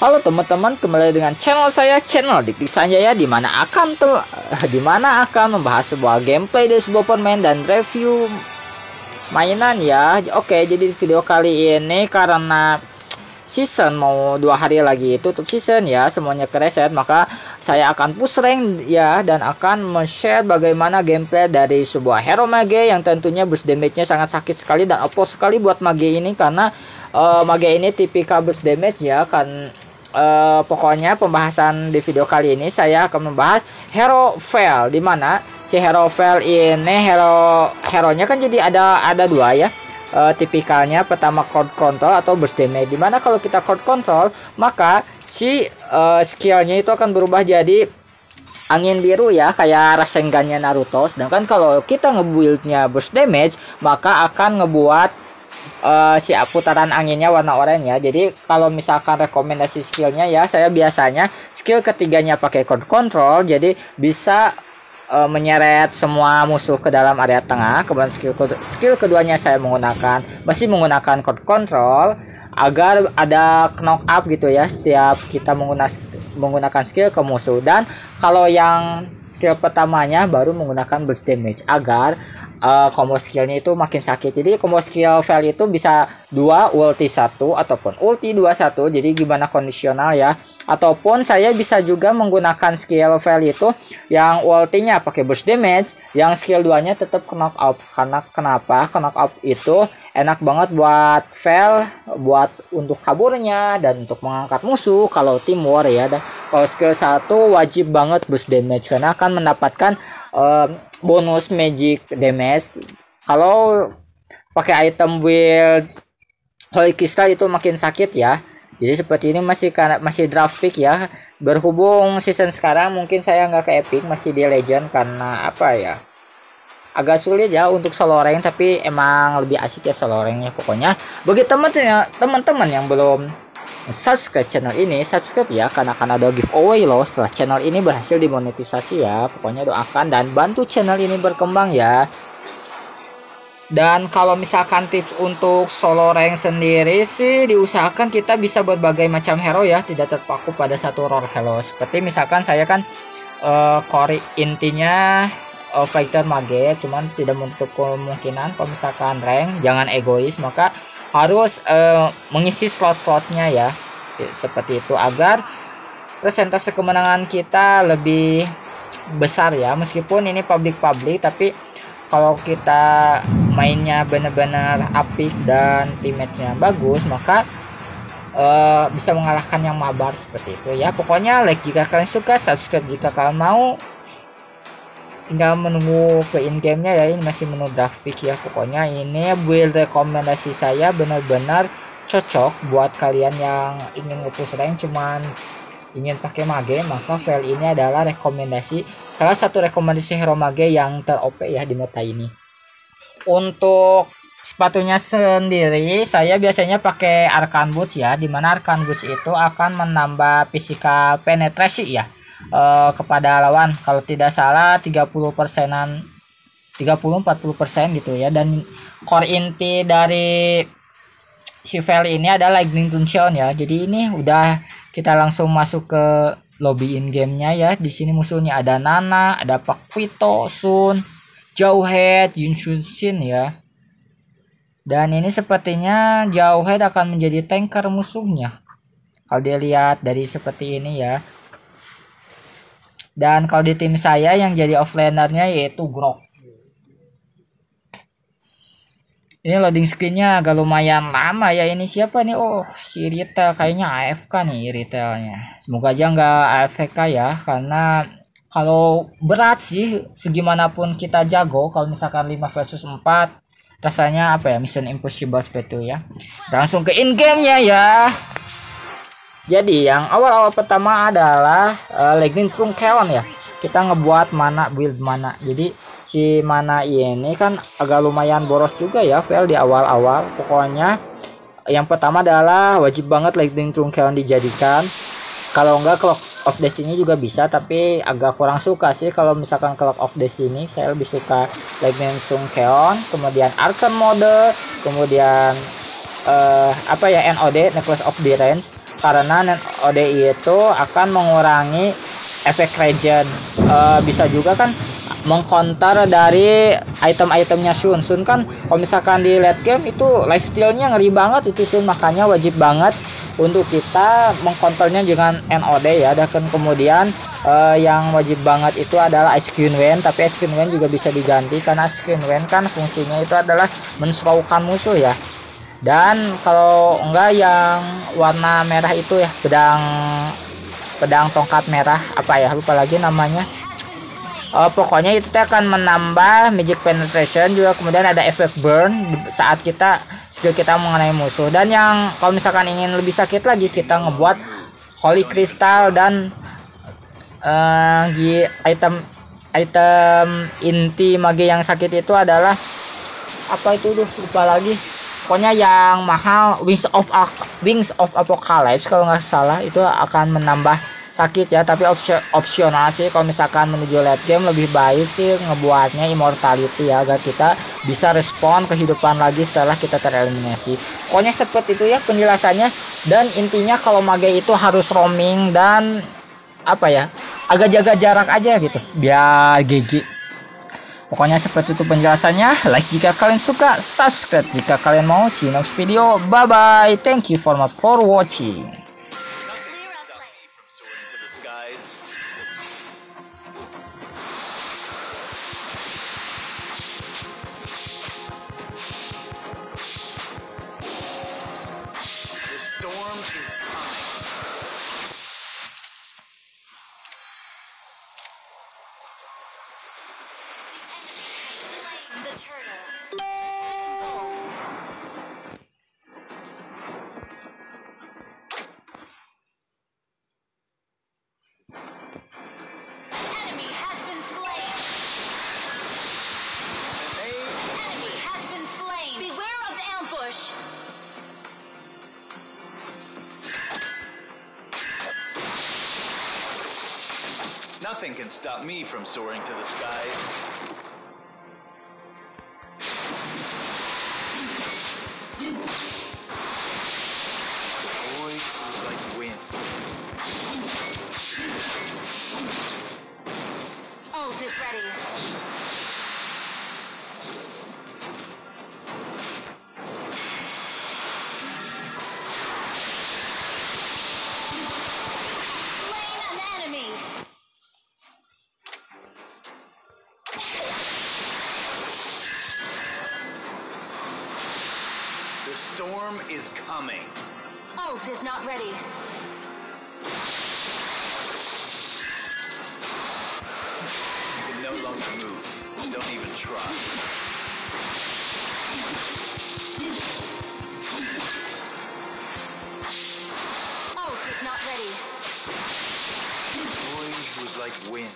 Halo teman-teman, kembali dengan channel saya, channel Dikdik Sanjaya, di mana akan membahas sebuah gameplay dari sebuah permain dan review mainan ya. Oke, jadi video kali ini karena season mau 2 hari lagi tutup season ya, semuanya kereset, maka saya akan push rank ya dan akan share bagaimana gameplay dari sebuah hero mage yang tentunya burst damage-nya sangat sakit sekali dan opos sekali buat mage ini karena mage ini tipikal burst damage ya kan. Pokoknya pembahasan di video kali ini saya akan membahas hero fail, dimana si hero fail ini hero-nya kan jadi ada dua ya. Tipikalnya pertama crowd control atau burst damage, dimana kalau kita crowd control maka si skillnya itu akan berubah jadi angin biru ya, kayak Rasengan-nya Naruto. Sedangkan kalau kita ngebuildnya burst damage maka akan ngebuat si putaran anginnya warna oranye ya. Jadi kalau misalkan rekomendasi skillnya ya, saya biasanya skill ketiganya pakai crowd control, jadi bisa menyeret semua musuh ke dalam area tengah. Kemudian skill keduanya saya masih menggunakan crowd control agar ada knock up gitu ya setiap kita menggunakan skill ke musuh. Dan kalau yang skill pertamanya baru menggunakan burst damage agar combo skillnya itu makin sakit. Jadi combo skill fail itu bisa 2 ulti 1 ataupun ulti 21, jadi gimana kondisional ya. Ataupun saya bisa juga menggunakan skill fail itu yang ultinya pakai burst damage, yang skill 2 nya tetap knock out. Karena kenapa? Knock out itu enak banget buat fail, buat untuk kaburnya dan untuk mengangkat musuh kalau tim war ya. Dan kalau skill 1 wajib banget burst damage karena akan mendapatkan bonus magic damage. Kalau pakai item build Holy Crystal itu makin sakit ya. Jadi seperti ini masih draft pick ya. Berhubung season sekarang mungkin saya nggak ke epic, masih di legend karena apa ya, agak sulit ya untuk solo rank, tapi emang lebih asik ya solo rank ya. Pokoknya bagi teman-teman yang belum subscribe channel ini, subscribe ya, karena akan ada giveaway loh setelah channel ini berhasil dimonetisasi ya. Pokoknya doakan dan bantu channel ini berkembang ya. Dan kalau misalkan tips untuk solo rank sendiri sih, diusahakan kita bisa berbagai macam hero ya, tidak terpaku pada satu role hero. Seperti misalkan saya kan core intinya fighter mage, cuman tidak menutup kemungkinan kalau misalkan rank jangan egois, maka harus mengisi slot-slotnya ya, seperti itu agar persentase kemenangan kita lebih besar ya. Meskipun ini public tapi kalau kita mainnya benar-benar apik dan teammatenya bagus, maka bisa mengalahkan yang mabar seperti itu ya. Pokoknya like jika kalian suka, subscribe jika kalian mau. Tinggal menunggu ke in game-nya ya, ini masih menu draft pick ya. Pokoknya ini build rekomendasi saya benar-benar cocok buat kalian yang ingin nge-push rank cuman ingin pakai mage, maka fail ini adalah salah satu rekomendasi hero mage yang ter-OP ya di meta ini. Untuk sepatunya sendiri saya biasanya pakai Arcane Boots ya, dimana Arcane Boots itu akan menambah physical penetrasi ya kepada lawan, kalau tidak salah 30%-an, 30-40% gitu ya. Dan core inti dari si fail ini adalah Lightning Tuncheon ya. Jadi ini udah kita langsung masuk ke lobby in game-nya ya. Di sini musuhnya ada Nana, ada Pak Quito, Sun, Jauhead, Yunshin ya. Dan ini sepertinya Jauhead akan menjadi tanker musuhnya kalau dilihat dari seperti ini ya. Dan kalau di tim saya yang jadi offlanernya yaitu Grok. Ini loading screennya agak lumayan lama ya. Ini siapa nih? Oh, si Retail, kayaknya AFK nih Retailnya. Semoga aja nggak AFK ya, karena kalau berat sih segimanapun kita jago, kalau misalkan 5 versus 4 rasanya apa ya, mission impossible seperti itu ya. Langsung ke in game-nya ya. Jadi yang awal-awal pertama adalah Lightning Tuncheon ya. Kita ngebuat mana, build mana. Jadi si mana ini kan agak lumayan boros juga ya fail di awal-awal. Pokoknya yang pertama adalah wajib banget Lightning Tuncheon dijadikan. Kalau enggak Clock of Destiny juga bisa, tapi agak kurang suka sih kalau misalkan Clock of Destiny. Saya lebih suka Lightning Tuncheon, kemudian Arcane Mode, kemudian apa ya, NOD, Necklace of Defiance, karena NOD itu akan mengurangi efek regen. Bisa juga kan mengcounter dari item-itemnya Sun. Sun kan kalau misalkan di late game itu lifesteal-nya ngeri banget itu Sun, makanya wajib banget untuk kita mengcounternya dengan NOD ya. Dan kemudian yang wajib banget itu adalah Ice Queen Wen, tapi Ice Queen Wen juga bisa diganti karena Ice Queen Wen kan fungsinya itu adalah menslowkan musuh ya. Dan kalau enggak yang warna merah itu ya, pedang tongkat merah, apa ya, lupa lagi namanya. Pokoknya itu akan menambah magic penetration, juga kemudian ada efek burn saat skill kita mengenai musuh. Dan yang kalau misalkan ingin lebih sakit lagi, kita ngebuat holy crystal dan item inti mage yang sakit itu adalah apa itu, lupa lagi. Pokoknya yang mahal, Wings of Apocalypse kalau nggak salah, itu akan menambah sakit ya. Tapi opsional sih, kalau misalkan menuju late game lebih baik sih ngebuatnya immortality ya, agar kita bisa respon kehidupan lagi setelah kita tereliminasi. Pokoknya seperti itu ya penjelasannya. Dan intinya kalau mage itu harus roaming dan apa ya, agak jaga jarak aja gitu biar GG. Pokoknya seperti itu penjelasannya. Like jika kalian suka, subscribe jika kalian mau. See you next video. Bye bye. Thank you for watching. The turtle. Enemy has been slain. Enemy has been slain. Beware of the ambush. Nothing can stop me from soaring to the skies. Ult is ready. Slain an enemy. The storm is coming. Ult is not ready. You can no longer move. Don't even try. Ult is not ready. Boy who's like wind.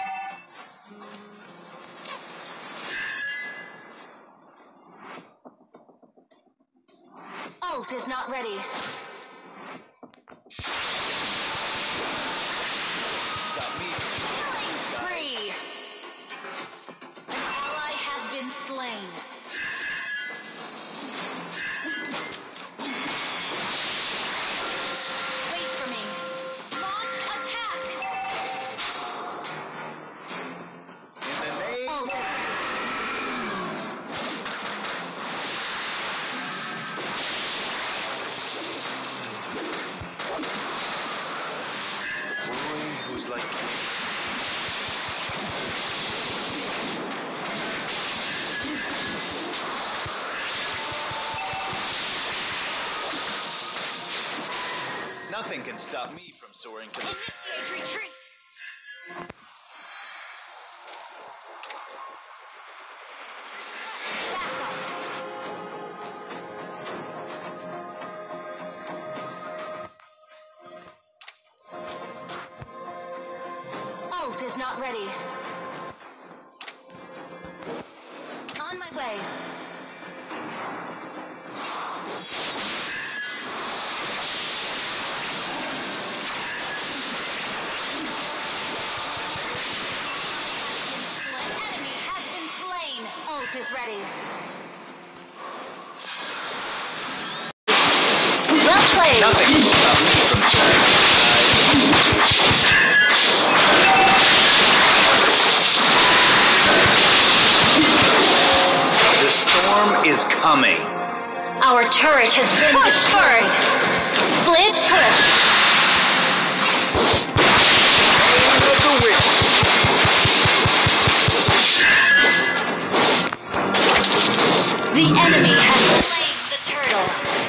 Ult is not ready. Stop me. Killing spree. An ally has been slain. Wait for me. Launch attack. In the name Ult is boy who's like wind. Nothing can stop me from soaring to the initiate retreat. Ult is not ready. On my way. Enemy has been slain. Ult is ready. play. Nothing can stop me from The storm is coming. Our turret has been destroyed. Split push. Name of the wind. The enemy has slain the turtle.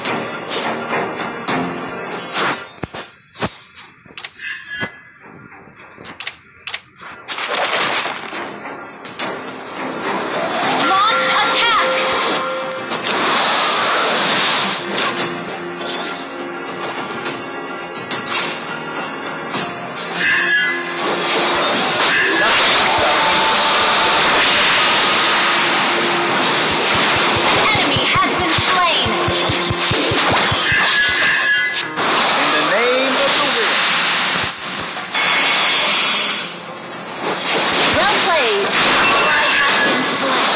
Launch attack! Enemy has been slain. In the name of the wind. Well played. Ally has been slain.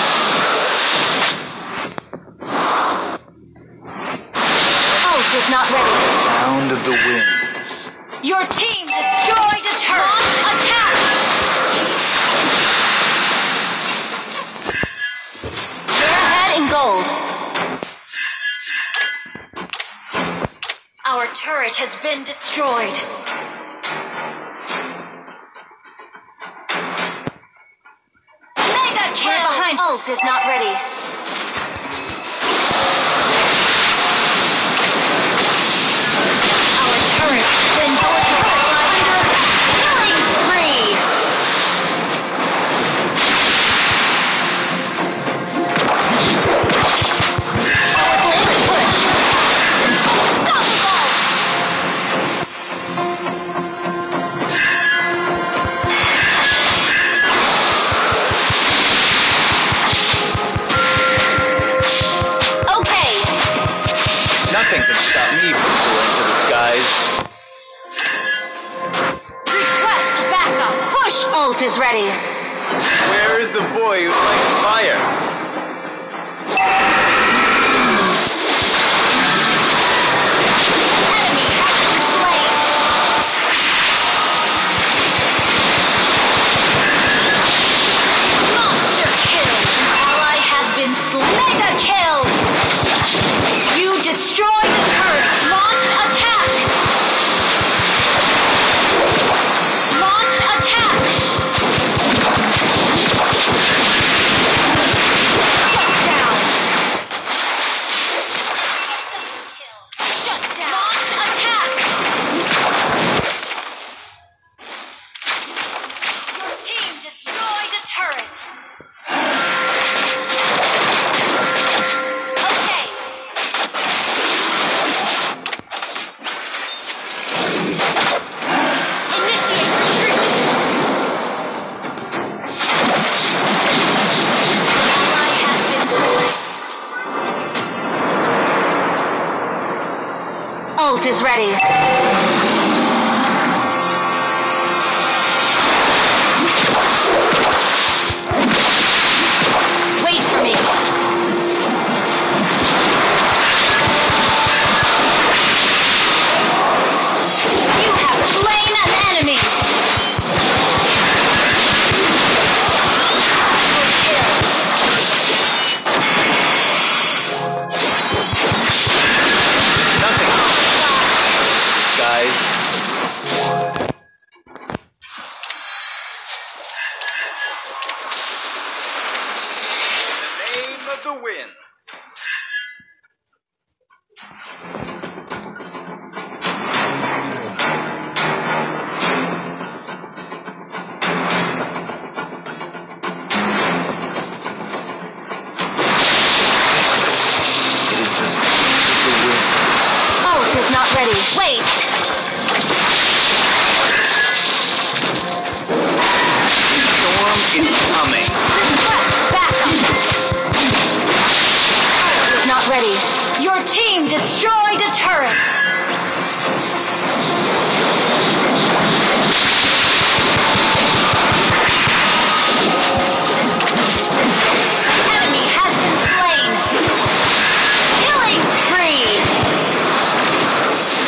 Ult is not ready. Sound of the winds. Your team destroyed a turret. Launch attack! They're ahead in gold. Our turret has been destroyed. Mega kill! We're behind. Ult is not ready. Our turret has been destroyed. Killing spree! Split push! Unstoppable! Okay, Nothing can stop me from soaring to the skies. request backup. Push ult is ready. Where is the boy who likes fire? Enemy has been slain. Monster kill. An ally has been slain. Mega kill. You destroy the turret. Launch attack. Launch attack. Shut down. Shut down. Launch attack. Your team destroyed a turret. Okay. Initiate retreat. Ally has been slain. Ult is ready. Wait for me. You have slain an enemy. Nothing. Guys. In the name of the winds. It is the sound of the wind. Ult is not ready. Wait. Storm is coming. Request backup. Ult is not ready. Your team destroyed a turret. Enemy has been slain. Killing spree.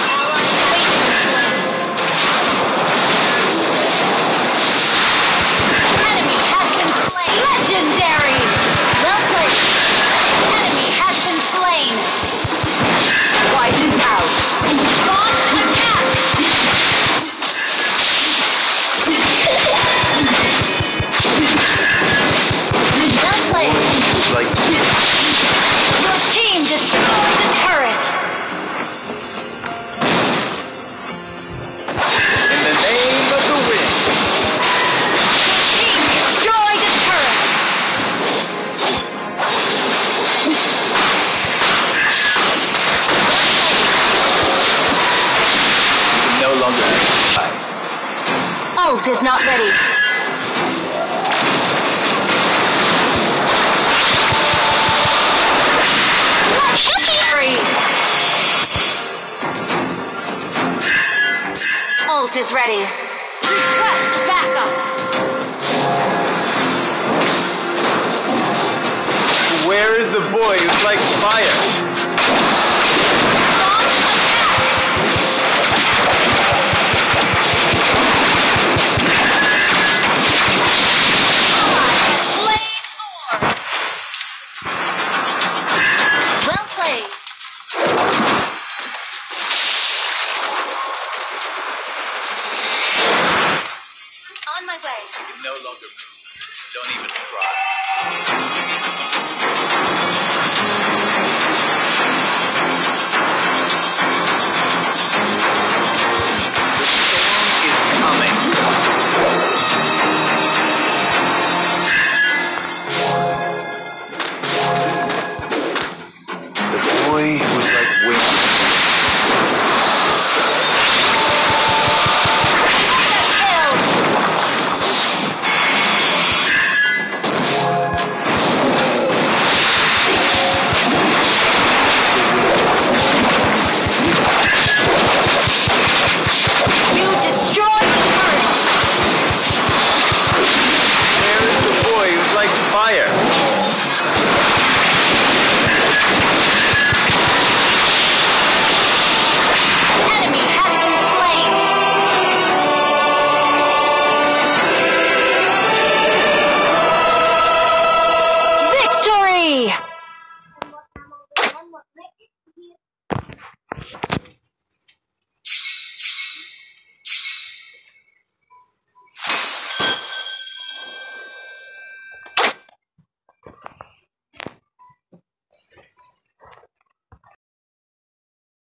ult is not ready. Legendary! Ult is ready. Request backup. Where is the boy who's like fire? Well played. On my way. You can no longer move. Don't even try. The storm is coming. The boy was like wind. You destroyed the turret. Where is the boy who's like fire? Enemy has been slain. Victory!